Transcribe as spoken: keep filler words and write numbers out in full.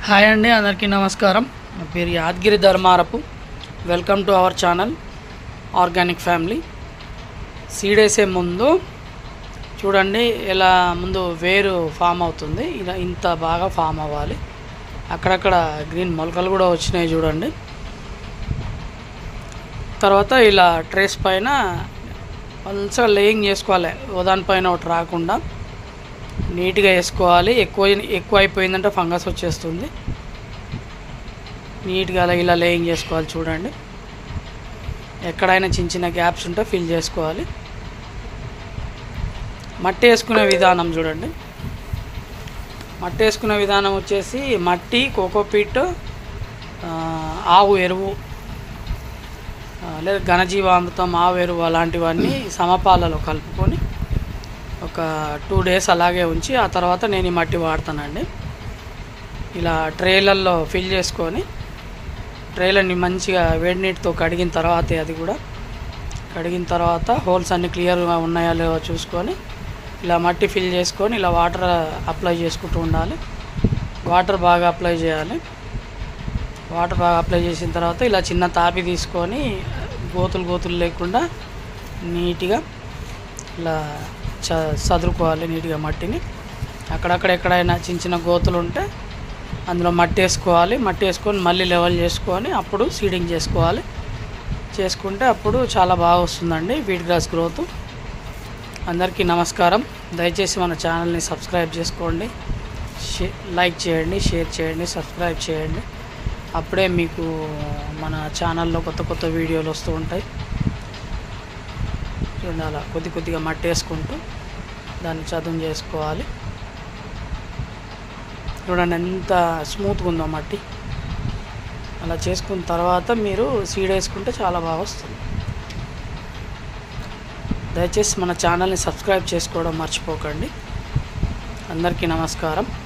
Hi అండి, అందరికీ నమస్కారం. నా పేరు Yadagiri Dharmarapu. Welcome to our channel organic family. Seed వేసే ముందు చూడండి, ఇలా ముందు వేరు ఫామ్ అవుతుంది. ఇలా ఇంత బాగా ఫామ్ అవ్వాలి. అక్కడక్కడ గ్రీన్ మొలకలు కూడా వచ్చినాయి చూడండి. తర్వాత ఇలా ట్రేస్ పైన మంచిగా లేయింగ్ చేసుకోవాలి, దానిపైన ఒకటి రాకుండా నీట్గా వేసుకోవాలి. ఎక్కువ ఎక్కువ అయిపోయిందంటే ఫంగస్ వచ్చేస్తుంది. నీట్గా అలా ఇలా లేయింగ్ చేసుకోవాలి. చూడండి, ఎక్కడైనా చిన్న చిన్న గ్యాప్స్ ఉంటే ఫిల్ చేసుకోవాలి. మట్టి వేసుకునే విధానం చూడండి. మట్టి వేసుకునే విధానం వచ్చేసి మట్టి, కోకోపీట్, ఆవు ఎరువు లేదా ఘనజీవామృతం, ఆవు ఎరువు అలాంటివన్నీ సమపాలలో కలుపుకొని ఒక టూ డేస్ అలాగే ఉంచి ఆ తర్వాత నేను ఈ మట్టి వాడతానండి. ఇలా ట్రేలల్లో ఫిల్ చేసుకొని ట్రేలని మంచిగా వేడి నీటితో కడిగిన తర్వాత, అది కూడా కడిగిన తర్వాత హోల్స్ అన్నీ క్లియర్గా ఉన్నాయా లేవో చూసుకొని ఇలా మట్టి ఫిల్ చేసుకొని ఇలా వాటర్ అప్లై చేసుకుంటూ ఉండాలి. వాటర్ బాగా అప్లై చేయాలి. వాటర్ బాగా అప్లై చేసిన తర్వాత ఇలా చిన్న తాపి తీసుకొని గోతులు గోతులు లేకుండా నీట్గా ఇలా చ చదురుకోవాలి. నీట్గా మట్టిని అక్కడక్కడ ఎక్కడైనా చిన్న చిన్న గోతులు ఉంటే అందులో మట్టి వేసుకోవాలి. మట్టి వేసుకొని మళ్ళీ లెవెల్ చేసుకొని అప్పుడు సీడింగ్ చేసుకోవాలి. చేసుకుంటే అప్పుడు చాలా బాగా వస్తుందండి వీట్ గ్రాస్ గ్రోత్. అందరికీ నమస్కారం. దయచేసి మన ఛానల్ని సబ్స్క్రైబ్ చేసుకోండి, షే లైక్ చేయండి, షేర్ చేయండి, సబ్స్క్రైబ్ చేయండి. అప్పుడే మీకు మన ఛానల్లో కొత్త కొత్త వీడియోలు వస్తూ ఉంటాయి. చూడండి, అలా కొద్ది కొద్దిగా మట్టి వేసుకుంటూ దాన్ని చదును చేసుకోవాలి. చూడండి ఎంత స్మూత్గా ఉందో మట్టి. అలా చేసుకున్న తర్వాత మీరు సీడ్ వేసుకుంటే చాలా బాగా వస్తుంది. దయచేసి మన ఛానల్ని సబ్స్క్రైబ్ చేసుకోవడం మర్చిపోకండి. అందరికీ నమస్కారం.